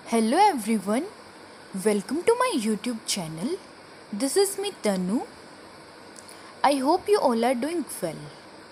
Hello everyone, welcome to my YouTube channel. This is me Tanu. I hope you all are doing well.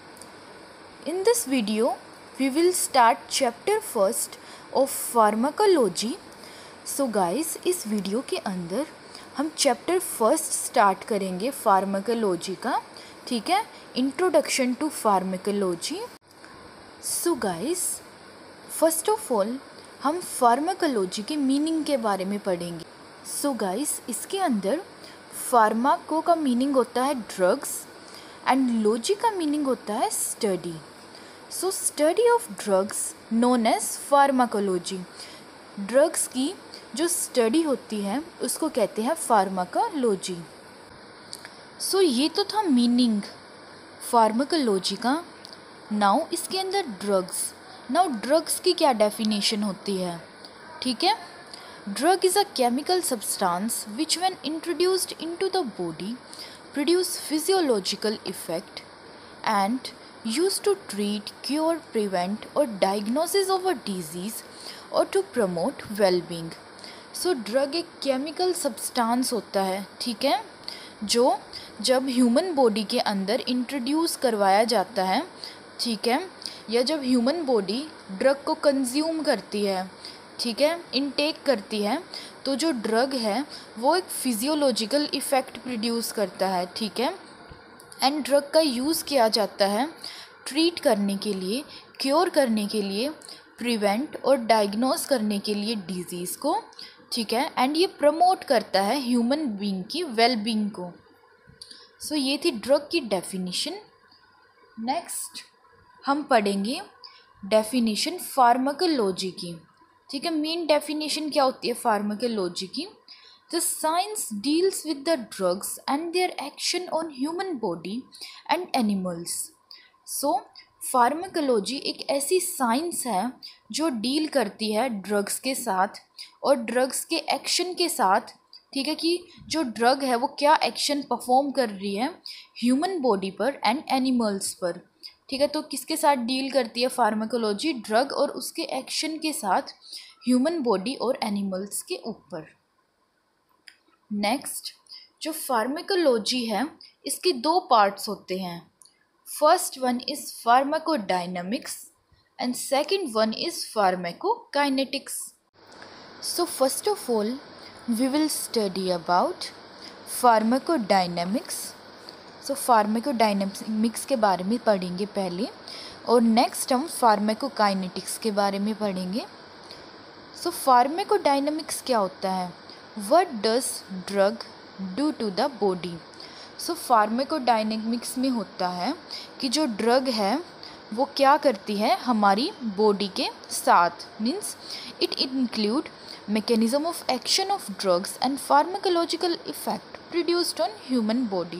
In this video, we will start chapter first of pharmacology. So guys, इस video के अंदर हम chapter first start करेंगे pharmacology का, ठीक है, introduction to pharmacology. So guys, first of all हम pharmacology के मीनिंग के बारे में पढ़ेंगे. सो गाइस, इसके अंदर फार्माको का मीनिंग होता है ड्रग्स एंड लॉजी का मीनिंग होता है study. So study of drugs known as pharmacology. Drugs की जो स्टडी होती है उसको कहते हैं फार्माकोलॉजी. सो ये तो था मीनिंग फार्माकोलॉजी का. नाउ इसके अंदर ड्रग्स. नाउ ड्रग्स की क्या डेफिनेशन होती है, ठीक है. Drug is a chemical substance which when introduced into the body produce physiological effect and used to treat, cure, prevent और डायग्नोसिस ऑफ अ डिजीज और to promote wellbeing. So drug एक chemical substance होता है, ठीक है, जो जब human body के अंदर इंट्रोड्यूस करवाया जाता है, ठीक है, या जब ह्यूमन बॉडी ड्रग को कंज्यूम करती है, ठीक है, इनटेक करती है, तो जो ड्रग है वो एक फिजियोलॉजिकल इफ़ेक्ट प्रोड्यूस करता है, ठीक है. एंड ड्रग का यूज़ किया जाता है ट्रीट करने के लिए, क्योर करने के लिए, प्रिवेंट और डायग्नोस करने के लिए डिजीज़ को, ठीक है. एंड ये प्रमोट करता है ह्यूमन बीइंग की वेलबींग को. सो ये थी ड्रग की डेफिनेशन. नेक्स्ट हम पढ़ेंगे डेफिनेशन फार्माकोलॉजी की, ठीक है. मेन डेफिनेशन क्या होती है फार्माकोलॉजी की? The science deals with the drugs and their action on human body and animals. So pharmacology एक ऐसी साइंस है जो डील करती है ड्रग्स के साथ और ड्रग्स के एक्शन के साथ, ठीक है, कि जो ड्रग है वो क्या एक्शन परफॉर्म कर रही है ह्यूमन बॉडी पर एंड एनिमल्स पर, ठीक है. तो किसके साथ डील करती है फार्माकोलॉजी? ड्रग और उसके एक्शन के साथ ह्यूमन बॉडी और एनिमल्स के ऊपर. नेक्स्ट, जो फार्माकोलॉजी है इसके दो पार्ट्स होते हैं. First one is pharmacodynamics and second one is pharmacokinetics. So first of all we will study about pharmacodynamics. So pharmacodynamics के बारे में पढ़ेंगे पहले और नेक्स्ट हम फार्माकोकाइनेटिक्स के बारे में पढ़ेंगे. सो फार्माकोडायनामिक्स क्या होता है? What does drug do to the body? So pharmacodynamics में होता है कि जो ड्रग है वो क्या करती है हमारी बॉडी के साथ. Means it include mechanism of action of drugs and pharmacological effect produced on human body.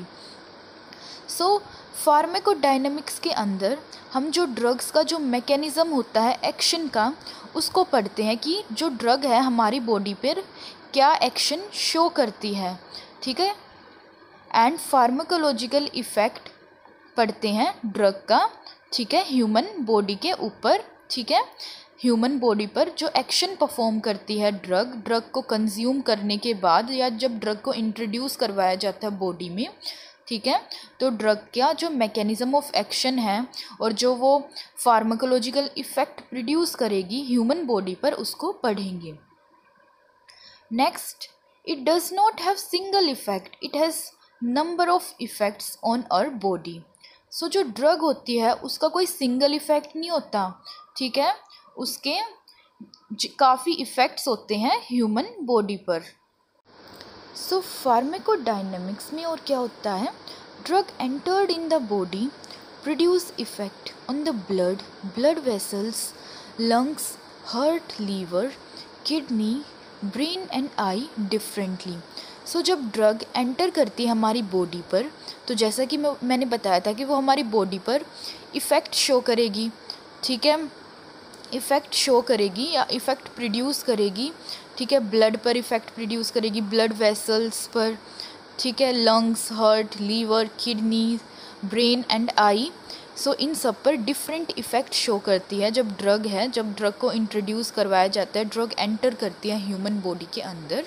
So pharmacodynamics के अंदर हम जो ड्रग्स का जो मैकेनिज़्म होता है एक्शन का उसको पढ़ते हैं कि जो ड्रग है हमारी बॉडी पर क्या एक्शन शो करती है, ठीक है. एंड फार्माकोलॉजिकल इफ़ेक्ट पढ़ते हैं ड्रग का, ठीक है, ह्यूमन बॉडी के ऊपर, ठीक है. ह्यूमन बॉडी पर जो एक्शन परफॉर्म करती है ड्रग को कंज्यूम करने के बाद या जब ड्रग को इंट्रोड्यूस करवाया जाता है बॉडी में, ठीक है, तो ड्रग का जो मैकेनिज़्म ऑफ एक्शन है और जो वो फार्माकोलॉजिकल इफ़ेक्ट प्रोड्यूस करेगी ह्यूमन बॉडी पर उसको पढ़ेंगे. Next, it does not have single effect, it has number of effects on our body. So जो ड्रग होती है उसका कोई सिंगल इफ़ेक्ट नहीं होता, ठीक है, उसके काफ़ी इफ़ेक्ट्स होते हैं ह्यूमन बॉडी पर. सो फार्माकोडायनामिक्स में और क्या होता है? Drug entered in the body produce effect on the blood vessels, lungs, heart, liver, kidney, brain and eye differently. So जब ड्रग एंटर करती है हमारी बॉडी पर तो जैसा कि मैंने बताया था कि वो हमारी बॉडी पर इफ़ेक्ट शो करेगी, ठीक है, इफ़ेक्ट शो करेगी या इफ़ेक्ट प्रोड्यूस करेगी, ठीक है. ब्लड पर इफ़ेक्ट प्रोड्यूस करेगी, ब्लड वेसल्स पर, ठीक है, lungs, heart, liver, kidney, brain and eye. So इन सब पर डिफरेंट इफ़ेक्ट शो करती है जब ड्रग को इंट्रोड्यूस करवाया जाता है, ड्रग एंटर करती है ह्यूमन बॉडी के अंदर।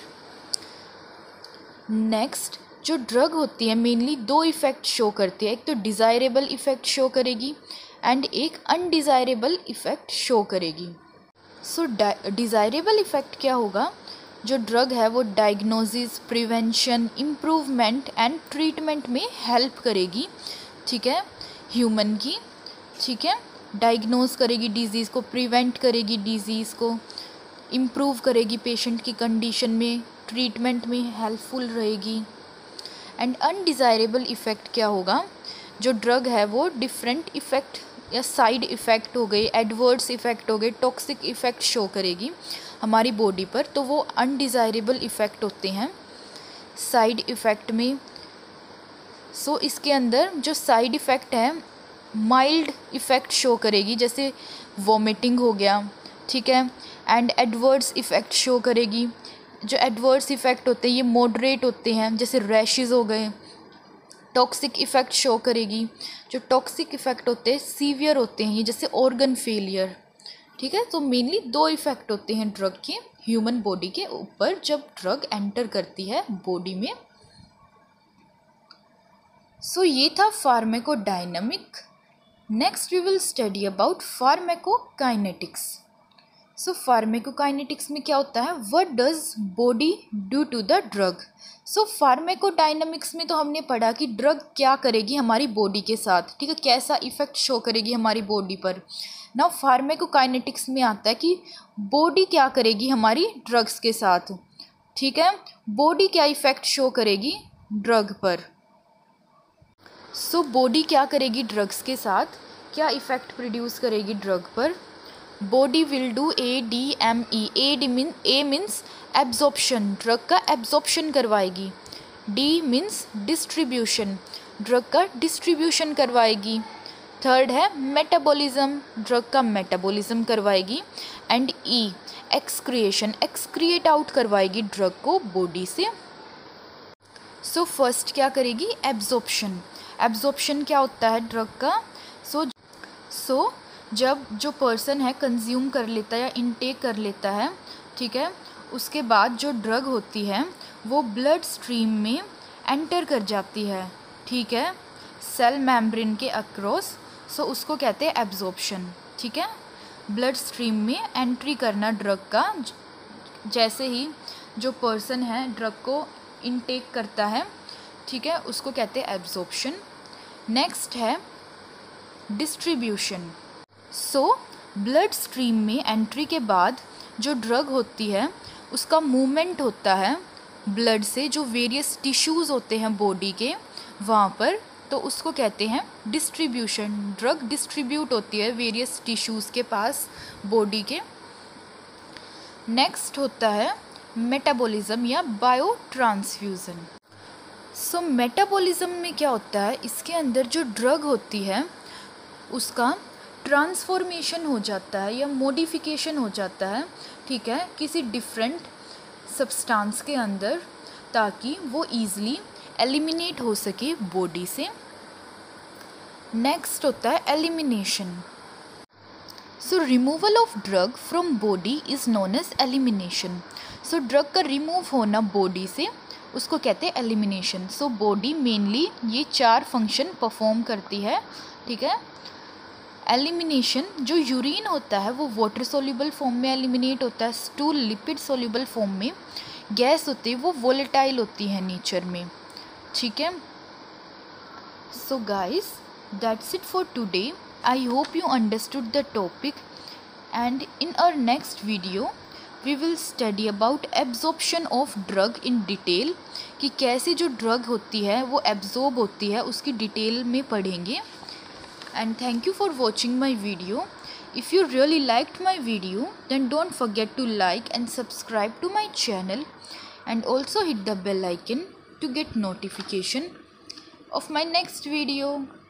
नेक्स्ट, जो ड्रग होती है मेनली 2 इफ़ेक्ट शो करती है, एक तो डिज़ायरेबल इफ़ेक्ट शो करेगी एंड एक अनडिज़ायरेबल इफ़ेक्ट शो करेगी। सो डिज़ायरेबल इफ़ेक्ट क्या होगा, जो ड्रग है वो diagnosis, prevention, improvement and treatment में हेल्प करेगी, ठीक है, ह्यूमन की, ठीक है, डायग्नोज करेगी डिज़ीज़ को, प्रिवेंट करेगी डिज़ीज़ को, इम्प्रूव करेगी पेशेंट की कंडीशन में, ट्रीटमेंट में हेल्पफुल रहेगी। एंड अनडिज़ायरेबल इफ़ेक्ट क्या होगा, जो ड्रग है वो डिफरेंट इफ़ेक्ट या साइड इफ़ेक्ट हो गए, एडवर्स इफ़ेक्ट हो गए, टॉक्सिक इफ़ेक्ट शो करेगी हमारी बॉडी पर, तो वो अनडिज़ायरेबल इफ़ेक्ट होते हैं साइड इफ़ेक्ट में। सो इसके अंदर जो साइड इफ़ेक्ट है माइल्ड इफ़ेक्ट शो करेगी, जैसे वॉमिटिंग हो गया, ठीक है, एंड एडवर्स इफ़ेक्ट शो करेगी। जो एडवर्स इफ़ेक्ट होते हैं ये मॉडरेट होते हैं, जैसे रैशेस हो गए। टॉक्सिक इफ़ेक्ट शो करेगी, जो टॉक्सिक इफ़ेक्ट होते हैं सीवियर होते हैं, ये जैसे ऑर्गन फेलियर, ठीक है। तो मेनली 2 इफ़ेक्ट होते हैं ड्रग के ह्यूमन बॉडी के ऊपर जब ड्रग एंटर करती है बॉडी में। सो ये था pharmacodynamic. Next we will study about pharmacokinetics. So pharmacokinetics में क्या होता है, what does body do to the drug. So pharmacodynamics में तो हमने पढ़ा कि ड्रग क्या करेगी हमारी बॉडी के साथ, ठीक है, कैसा इफ़ेक्ट शो करेगी हमारी बॉडी पर। नाउ फार्माकोकाइनेटिक्स में आता है कि बॉडी क्या करेगी हमारी ड्रग्स के साथ, ठीक है, बॉडी क्या इफ़ेक्ट शो करेगी ड्रग पर। सो बॉडी क्या करेगी ड्रग्स के साथ, क्या इफ़ेक्ट प्रोड्यूस करेगी ड्रग पर। Body will do ADME। A means absorption, drug का एब्जॉर्प्शन करवाएगी। D मीन्स डिस्ट्रीब्यूशन, ड्रग का डिस्ट्रीब्यूशन करवाएगी। थर्ड है मेटाबॉलिज्म, ड्रग का मेटाबॉलिज्म करवाएगी। And E excretion, excrete out करवाएगी ड्रग को बॉडी से। सो फर्स्ट क्या करेगी, एब्जॉर्प्शन। एब्जॉर्प्शन क्या होता है ड्रग का, सो जब जो पर्सन है कंज्यूम कर लेता है या इनटेक कर लेता है, ठीक है, उसके बाद जो ड्रग होती है वो ब्लड स्ट्रीम में एंटर कर जाती है, ठीक है, सेल मेम्ब्रेन के अक्रॉस। सो उसको कहते हैं एब्जॉर्प्शन, ठीक है, ब्लड स्ट्रीम में एंट्री करना ड्रग का। जैसे ही जो पर्सन है ड्रग को इनटेक करता है, ठीक है, उसको कहते हैं एब्जॉर्प्शन। नेक्स्ट है डिस्ट्रीब्यूशन। सो ब्लड स्ट्रीम में एंट्री के बाद जो ड्रग होती है उसका मूवमेंट होता है ब्लड से जो वेरियस टिश्यूज़ होते हैं बॉडी के वहाँ पर, तो उसको कहते हैं डिस्ट्रीब्यूशन। ड्रग डिस्ट्रीब्यूट होती है वेरियस टिश्यूज़ के पास बॉडी के। नेक्स्ट होता है मेटाबॉलिज्म या बायो ट्रांसफ्यूज़न। सो मेटाबॉलिज्म में क्या होता है, इसके अंदर जो ड्रग होती है उसका ट्रांसफॉर्मेशन हो जाता है या मॉडिफिकेशन हो जाता है, ठीक है, किसी डिफरेंट सब्सटेंस के अंदर, ताकि वो ईज़िली एलिमिनेट हो सके बॉडी से। नेक्स्ट होता है elimination. So removal of drug from body is known as elimination. So drug का रिमूव होना बॉडी से उसको कहते हैं एलिमिनेशन। सो बॉडी मेनली ये 4 फंक्शन परफॉर्म करती है, ठीक है। एलिमिनेशन, जो यूरिन होता है वो वाटर सोल्यूबल फॉर्म में एलिमिनेट होता है, स्टूल लिपिड सोल्यूबल फॉर्म में, गैस होती है वो वोलेटाइल होती है नेचर में, ठीक है। So guys that's it for today. I hope you understood the topic and in our next video we will study about absorption of drug in detail, कि कैसे जो ड्रग होती है वो एब्जॉर्ब होती है उसकी डिटेल में पढ़ेंगे। And thank you for watching my video. If you really liked my video, then don't forget to like and subscribe to my channel, and also hit the bell icon to get notification of my next video.